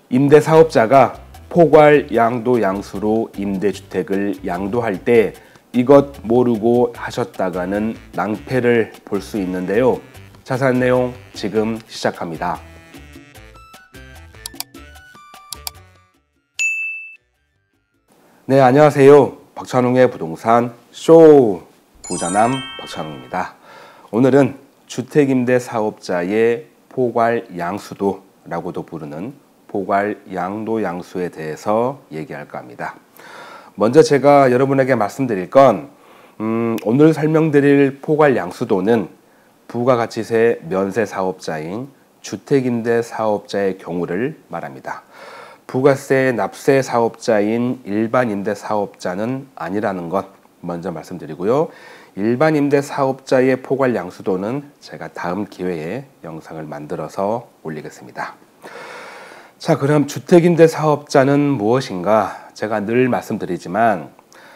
임대사업자가 포괄 양도 양수로 임대주택을 양도할 때 이것 모르고 하셨다가는 낭패를 볼 수 있는데요. 자세한 내용 지금 시작합니다. 네, 안녕하세요. 박찬웅의 부동산 쇼 부자남 박찬웅입니다. 오늘은 주택임대사업자의 포괄 양수도라고도 부르는 포괄 양도 양수에 대해서 얘기할까 합니다. 먼저 제가 여러분에게 말씀드릴 건 오늘 설명드릴 포괄 양수도는 부가가치세 면세 사업자인 주택임대 사업자의 경우를 말합니다. 부가세 납세 사업자인 일반 임대 사업자는 아니라는 것 먼저 말씀드리고요. 일반 임대 사업자의 포괄 양수도는 제가 다음 기회에 영상을 만들어서 올리겠습니다. 자, 그럼 주택임대 사업자는 무엇인가? 제가 늘 말씀드리지만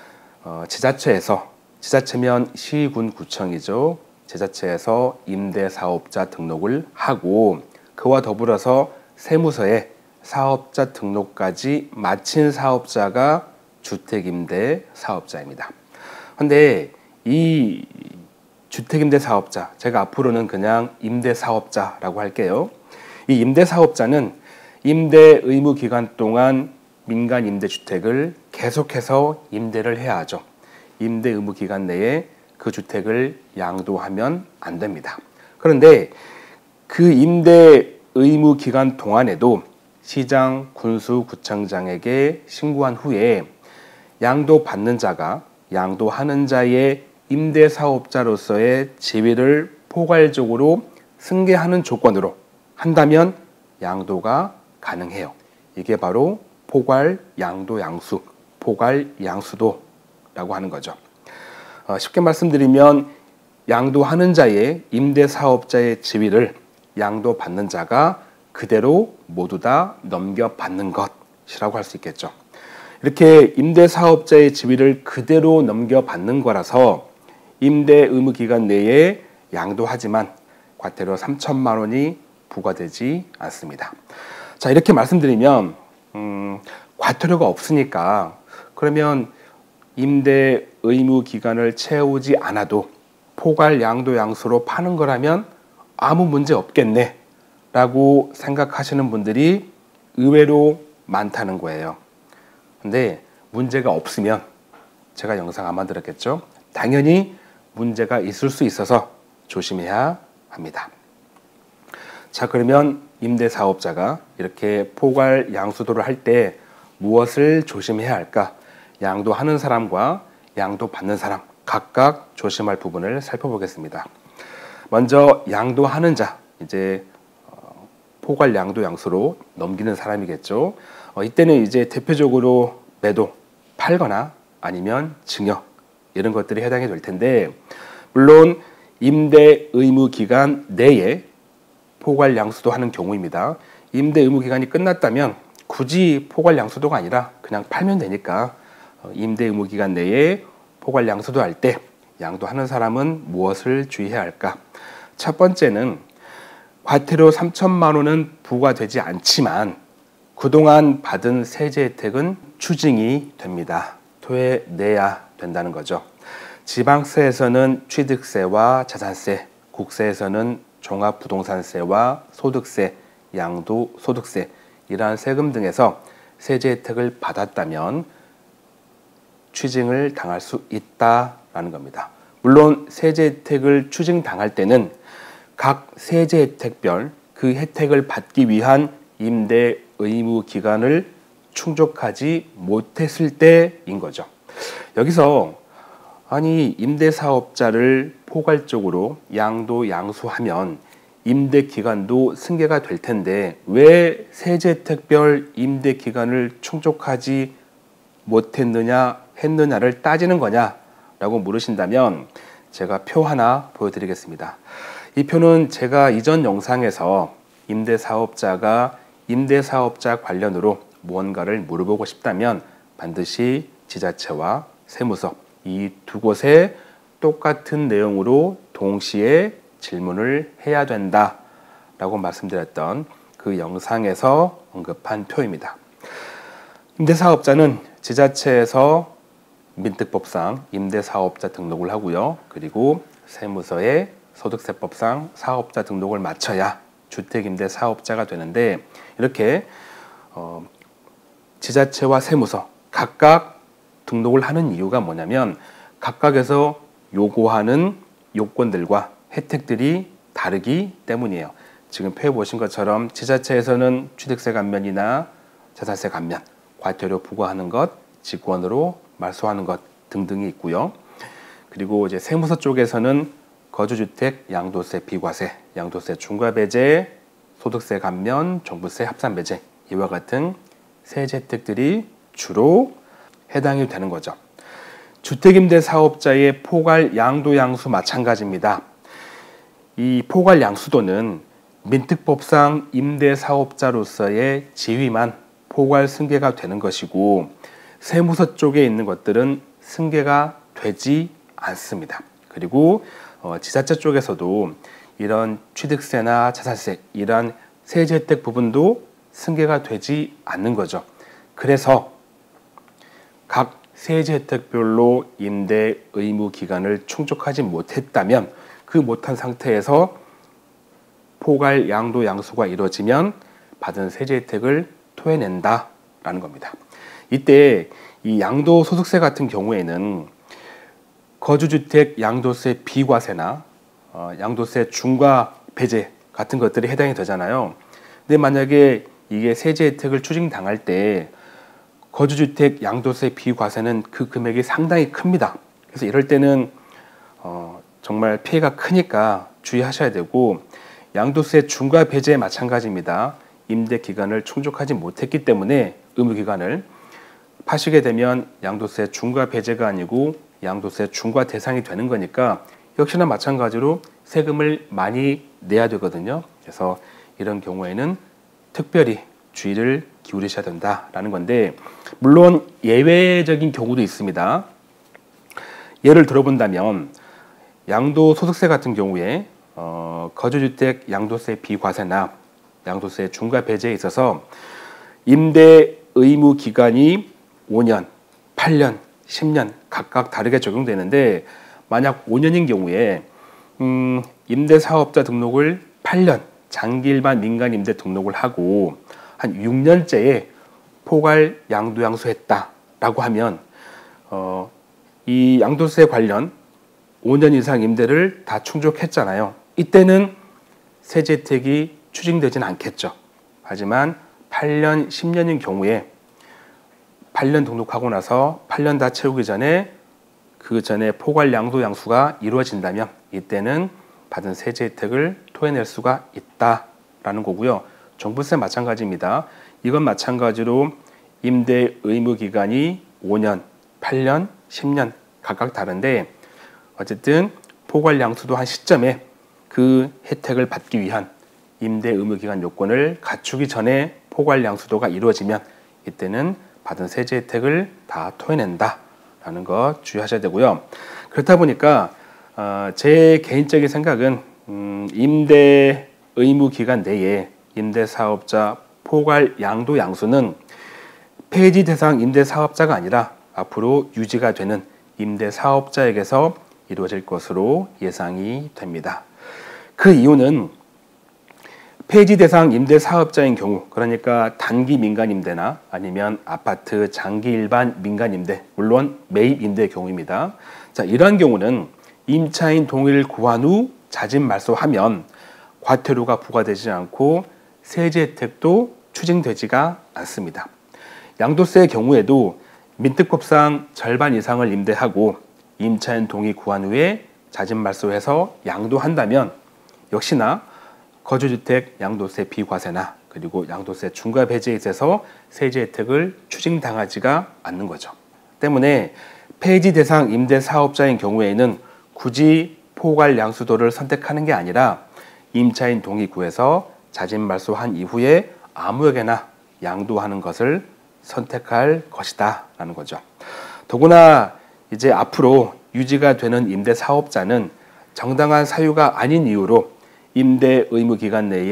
지자체면 시군 구청이죠. 지자체에서 임대사업자 등록을 하고 그와 더불어서 세무서에 사업자 등록까지 마친 사업자가 주택임대 사업자입니다. 그런데 이 주택임대 사업자, 제가 앞으로는 그냥 임대사업자라고 할게요. 이 임대사업자는 임대 의무 기간 동안 민간 임대주택을 계속해서 임대를 해야 하죠. 임대 의무 기간 내에 그 주택을 양도하면 안 됩니다. 그런데 그 임대 의무 기간 동안에도 시장, 군수, 구청장에게 신고한 후에 양도받는 자가 양도하는 자의 임대사업자로서의 지위를 포괄적으로 승계하는 조건으로 한다면 양도가 가능해요. 이게 바로 포괄 양도 양수, 포괄 양수도라고 하는 거죠. 쉽게 말씀드리면 양도하는 자의 임대사업자의 지위를 양도받는 자가 그대로 모두 다 넘겨받는 것이라고 할 수 있겠죠. 이렇게 임대사업자의 지위를 그대로 넘겨받는 거라서 임대 의무 기간 내에 양도하지만 과태료 3천만 원이 부과되지 않습니다. 자, 이렇게 말씀드리면 과태료가 없으니까 그러면 임대 의무 기간을 채우지 않아도 포괄 양도 양수로 파는 거라면 아무 문제 없겠네 라고 생각하시는 분들이 의외로 많다는 거예요. 근데 문제가 없으면 제가 영상 안 만들었겠죠? 당연히 문제가 있을 수 있어서 조심해야 합니다. 자, 그러면 임대사업자가 이렇게 포괄 양수도를 할 때 무엇을 조심해야 할까? 양도하는 사람과 양도받는 사람 각각 조심할 부분을 살펴보겠습니다. 먼저 양도하는 자, 이제 포괄 양도 양수로 넘기는 사람이겠죠. 이때는 이제 대표적으로 매도, 팔거나 아니면 증여 이런 것들이 해당이 될 텐데 물론 임대 의무 기간 내에 포괄 양수도 하는 경우입니다. 임대 의무 기간이 끝났다면 굳이 포괄 양수도가 아니라 그냥 팔면 되니까 임대 의무 기간 내에 포괄 양수도 할 때 양도하는 사람은 무엇을 주의해야 할까? 첫 번째는 과태료 3천만 원은 부과되지 않지만 그동안 받은 세제 혜택은 추징이 됩니다. 토해내야 된다는 거죠. 지방세에서는 취득세와 자산세, 국세에서는 종합부동산세와 소득세, 양도소득세 이러한 세금 등에서 세제 혜택을 받았다면 취징을 당할 수 있다라는 겁니다. 물론 세제 혜택을 추징당할 때는 각 세제 혜택별 그 혜택을 받기 위한 임대 의무 기간을 충족하지 못했을 때인 거죠. 여기서 아니 임대사업자를 포괄적으로 양도 양수하면 임대 기간도 승계가 될 텐데 왜 세제 혜택별 임대 기간을 충족하지 못했느냐 했느냐를 따지는 거냐라고 물으신다면 제가 표 하나 보여드리겠습니다. 이 표는 제가 이전 영상에서 임대사업자가 임대사업자 관련으로 무언가를 물어보고 싶다면 반드시 지자체와 세무서 이 두 곳에 똑같은 내용으로 동시에 질문을 해야 된다라고 말씀드렸던 그 영상에서 언급한 표입니다. 임대사업자는 지자체에서 민특법상 임대사업자 등록을 하고요. 그리고 세무서에 소득세법상 사업자 등록을 마쳐야 주택임대사업자가 되는데, 이렇게 지자체와 세무서 각각 등록을 하는 이유가 뭐냐면 각각에서 요구하는 요건들과 혜택들이 다르기 때문이에요. 지금 표에 보신 것처럼 지자체에서는 취득세 감면이나 자산세 감면, 과태료 부과하는 것, 직권으로 말소하는 것 등등이 있고요. 그리고 이제 세무서 쪽에서는 거주주택 양도세 비과세, 양도세 중과배제, 소득세 감면, 종부세 합산배제 이와 같은 세제 혜택들이 주로 해당이 되는 거죠. 주택임대사업자의 포괄 양도양수 마찬가지입니다. 이 포괄 양수도는 민특법상 임대사업자로서의 지위만 포괄 승계가 되는 것이고, 세무서 쪽에 있는 것들은 승계가 되지 않습니다. 그리고 지자체 쪽에서도 이런 취득세나 자산세, 이런 세제 혜택 부분도 승계가 되지 않는 거죠. 그래서 각 세제 혜택별로 임대 의무 기간을 충족하지 못했다면 그 못한 상태에서 포괄 양도 양수가 이루어지면 받은 세제 혜택을 토해낸다라는 겁니다. 이때 이 양도소득세 같은 경우에는 거주주택 양도세 비과세나 양도세 중과 배제 같은 것들이 해당이 되잖아요. 근데 만약에 이게 세제 혜택을 추징당할 때 거주주택 양도세 비과세는 그 금액이 상당히 큽니다. 그래서 이럴 때는 정말 피해가 크니까 주의하셔야 되고, 양도세 중과 배제에 마찬가지입니다. 임대 기간을 충족하지 못했기 때문에 의무 기간을 파시게 되면 양도세 중과 배제가 아니고 양도세 중과 대상이 되는 거니까 역시나 마찬가지로 세금을 많이 내야 되거든요. 그래서 이런 경우에는 특별히 주의를 기울이셔야 된다라는 건데, 물론 예외적인 경우도 있습니다. 예를 들어본다면 양도소득세 같은 경우에 거주주택 양도세 비과세나 양도세 중과 배제에 있어서 임대 의무 기간이 5년, 8년, 10년 각각 다르게 적용되는데, 만약 5년인 경우에 임대사업자 등록을 8년 장기일반 민간임대 등록을 하고 한 6년째에 포괄 양도양수했다라고 하면 이 양도세 관련 5년 이상 임대를 다 충족했잖아요. 이때는 세제 혜택이 추징되지는 않겠죠. 하지만 8년, 10년인 경우에 8년 등록하고 나서 8년 다 채우기 전에 그 전에 포괄 양도양수가 이루어진다면 이때는 받은 세제 혜택을 토해낼 수가 있다라는 거고요. 종부세 마찬가지입니다. 이건 마찬가지로 임대 의무 기간이 5년, 8년, 10년 각각 다른데, 어쨌든 포괄 양수도 한 시점에 그 혜택을 받기 위한 임대 의무 기간 요건을 갖추기 전에 포괄 양수도가 이루어지면 이때는 받은 세제 혜택을 다 토해낸다라는 거 주의하셔야 되고요. 그렇다 보니까 제 개인적인 생각은 임대 의무 기간 내에 임대사업자 포괄 양도 양수는 폐지 대상 임대사업자가 아니라 앞으로 유지가 되는 임대사업자에게서 이루어질 것으로 예상이 됩니다. 그 이유는 폐지 대상 임대사업자인 경우, 그러니까 단기 민간임대나 아니면 아파트 장기 일반 민간임대, 물론 매입임대의 경우입니다. 자, 이러한 경우는 임차인 동의를 구한 후 자진 말소하면 과태료가 부과되지 않고 세제 혜택도 추징되지가 않습니다. 양도세의 경우에도 민특법상 절반 이상을 임대하고 임차인 동의 구한 후에 자진 말소해서 양도한다면 역시나 거주주택 양도세 비과세나 그리고 양도세 중과 배제에 있어서 세제 혜택을 추징당하지가 않는 거죠. 때문에 폐지 대상 임대사업자인 경우에는 굳이 포괄 양수도를 선택하는 게 아니라 임차인 동의 구해서 자진 말소한 이후에 아무에게나 양도하는 것을 선택할 것이다 라는 거죠. 더구나 이제 앞으로 유지가 되는 임대사업자는 정당한 사유가 아닌 이유로 임대 의무 기간 내에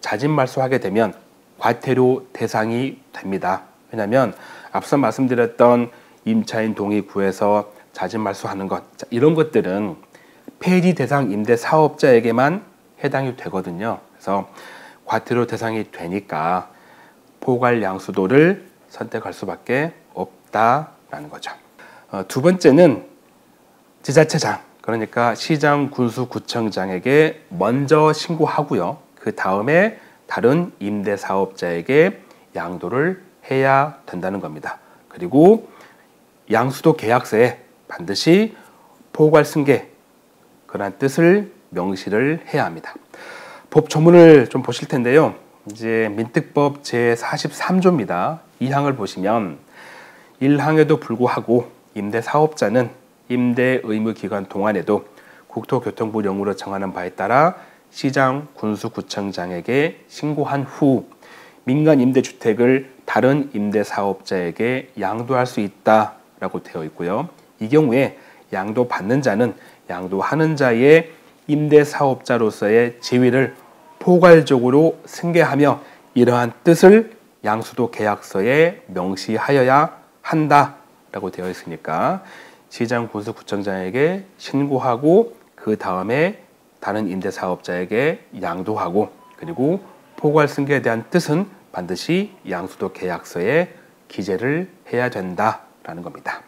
자진 말소하게 되면 과태료 대상이 됩니다. 왜냐하면 앞서 말씀드렸던 임차인 동의 구해서 자진 말소하는 것, 이런 것들은 폐지 대상 임대 사업자에게만 해당이 되거든요. 그래서 과태료 대상이 되니까 포괄 양수도를 선택할 수밖에 없다라는 거죠. 두 번째는 지자체장, 그러니까 시장, 군수, 구청장에게 먼저 신고하고요. 그 다음에 다른 임대 사업자에게 양도를 해야 된다는 겁니다. 그리고 양수도 계약서에 반드시 포괄 승계, 그런 뜻을 명시를 해야 합니다. 법 조문을 좀 보실 텐데요. 이제 민특법 제43조입니다. 2항을 보시면 1항에도 불구하고 임대 사업자는 임대 의무 기간 동안에도 국토교통부령으로 정하는 바에 따라 시장, 군수, 구청장에게 신고한 후 민간 임대주택을 다른 임대 사업자에게 양도할 수 있다라고 되어 있고요. 이 경우에 양도받는 자는 양도하는 자의 임대 사업자로서의 지위를 포괄적으로 승계하며 이러한 뜻을 양수도 계약서에 명시하여야 한다라고 되어 있으니까 시장, 군수, 구청장에게 신고하고 그 다음에 다른 임대 사업자에게 양도하고 그리고 포괄 승계에 대한 뜻은 반드시 양수도 계약서에 기재를 해야 된다라는 겁니다.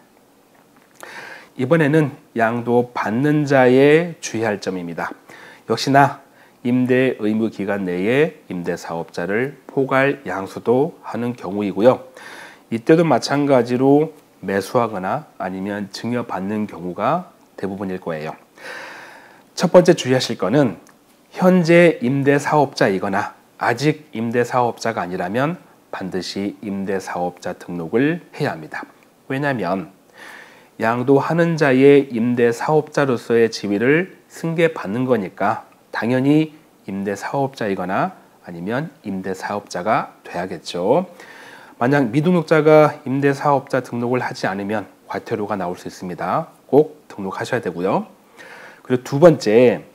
이번에는 양도 받는 자의 주의할 점입니다. 역시나 임대 의무 기간 내에 임대 사업자를 포괄 양수도 하는 경우이고요. 이때도 마찬가지로 매수하거나 아니면 증여받는 경우가 대부분일 거예요. 첫 번째 주의하실 거는 현재 임대 사업자이거나 아직 임대 사업자가 아니라면 반드시 임대 사업자 등록을 해야 합니다. 왜냐하면 양도하는 자의 임대 사업자로서의 지위를 승계받는 거니까 당연히 임대 사업자이거나 아니면 임대 사업자가 돼야겠죠. 만약 미등록자가 임대 사업자 등록을 하지 않으면 과태료가 나올 수 있습니다. 꼭 등록하셔야 되고요. 그리고 두 번째,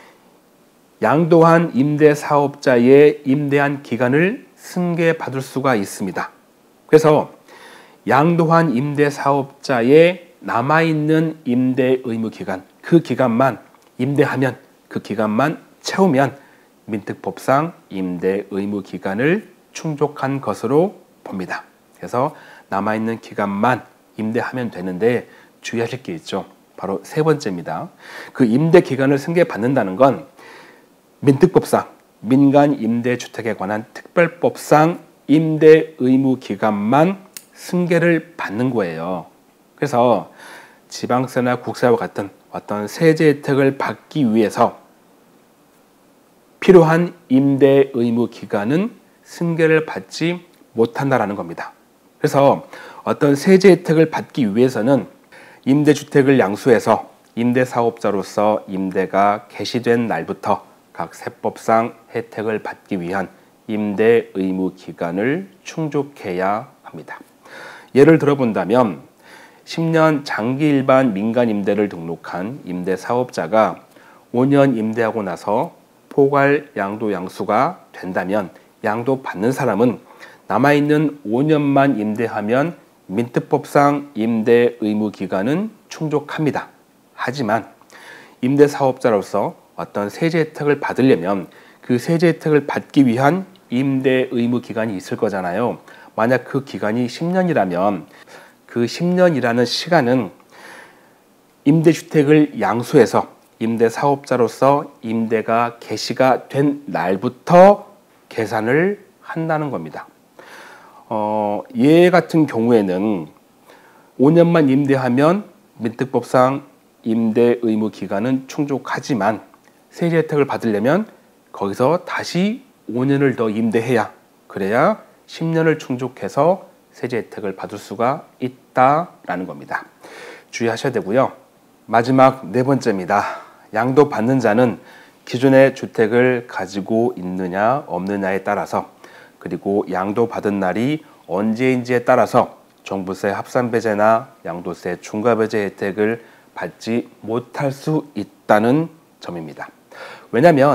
양도한 임대 사업자의 임대한 기간을 승계받을 수가 있습니다. 그래서 양도한 임대 사업자의 남아있는 임대 의무 기간, 그 기간만 임대하면 그 기간만 채우면 민특법상 임대 의무 기간을 충족한 것으로 봅니다. 그래서 남아있는 기간만 임대하면 되는데 주의하실 게 있죠. 바로 세 번째입니다. 그 임대 기간을 승계받는다는 건 민특법상 민간 임대주택에 관한 특별법상 임대 의무 기간만 승계를 받는 거예요. 그래서 지방세나 국세와 같은 어떤 세제 혜택을 받기 위해서 필요한 임대 의무 기간은 승계를 받지 못한다라는 겁니다. 그래서 어떤 세제 혜택을 받기 위해서는 임대주택을 양수해서 임대사업자로서 임대가 개시된 날부터 각 세법상 혜택을 받기 위한 임대 의무 기간을 충족해야 합니다. 예를 들어본다면 10년 장기 일반 민간 임대를 등록한 임대사업자가 5년 임대하고 나서 포괄 양도 양수가 된다면 양도 받는 사람은 남아있는 5년만 임대하면 민특법상 임대 의무 기간은 충족합니다. 하지만 임대사업자로서 어떤 세제 혜택을 받으려면 그 세제 혜택을 받기 위한 임대 의무 기간이 있을 거잖아요. 만약 그 기간이 10년이라면 그 10년이라는 시간은 임대주택을 양수해서 임대사업자로서 임대가 개시가 된 날부터 계산을 한다는 겁니다. 얘 같은 경우에는 5년만 임대하면 민특법상 임대 의무 기간은 충족하지만 세제 혜택을 받으려면 거기서 다시 5년을 더 임대해야 그래야 10년을 충족해서 세제 혜택을 받을 수가 있다라는 겁니다. 주의하셔야 되고요. 마지막 네 번째입니다. 양도 받는 자는 기존의 주택을 가지고 있느냐 없느냐에 따라서 그리고 양도 받은 날이 언제인지에 따라서 종부세 합산배제나 양도세 중과배제 혜택을 받지 못할 수 있다는 점입니다. 왜냐하면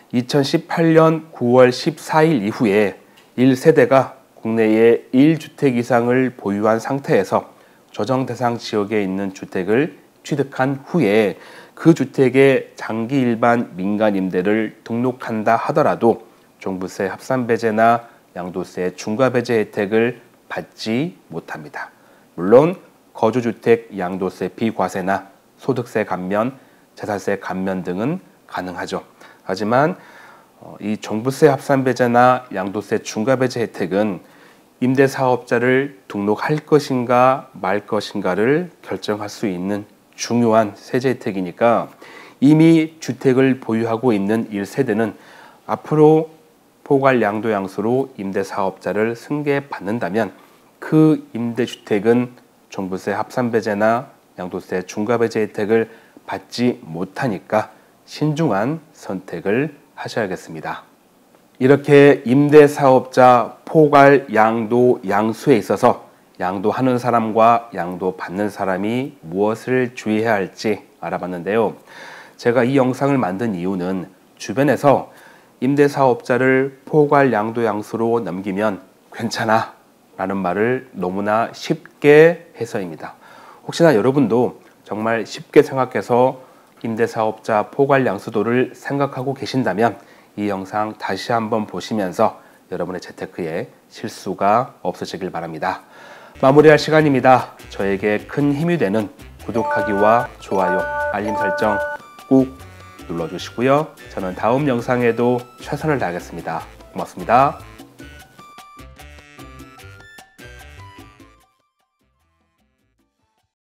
2018년 9월 14일 이후에 1세대가 국내에 1주택 이상을 보유한 상태에서 조정 대상 지역에 있는 주택을 취득한 후에 그 주택에 장기 일반 민간 임대를 등록한다 하더라도 종부세 합산배제나 양도세 중과배제 혜택을 받지 못합니다. 물론 거주주택 양도세 비과세나 소득세 감면, 재산세 감면 등은 가능하죠. 하지만 이 종부세 합산배제나 양도세 중과배제 혜택은 임대사업자를 등록할 것인가 말 것인가를 결정할 수 있는 중요한 세제 혜택이니까 이미 주택을 보유하고 있는 1세대는 앞으로 포괄 양도양수로 임대사업자를 승계받는다면 그 임대주택은 종부세 합산배제나 양도세 중과배제 혜택을 받지 못하니까 신중한 선택을 하셔야겠습니다. 이렇게 임대사업자 포괄 양도 양수에 있어서 양도하는 사람과 양도받는 사람이 무엇을 주의해야 할지 알아봤는데요. 제가 이 영상을 만든 이유는 주변에서 임대사업자를 포괄 양도 양수로 넘기면 괜찮아 라는 말을 너무나 쉽게 해서입니다. 혹시나 여러분도 정말 쉽게 생각해서 임대사업자 포괄 양수도를 생각하고 계신다면 이 영상 다시 한번 보시면서 여러분의 재테크에 실수가 없으시길 바랍니다. 마무리할 시간입니다. 저에게 큰 힘이 되는 구독하기와 좋아요, 알림 설정 꾹 눌러주시고요. 저는 다음 영상에도 최선을 다하겠습니다. 고맙습니다.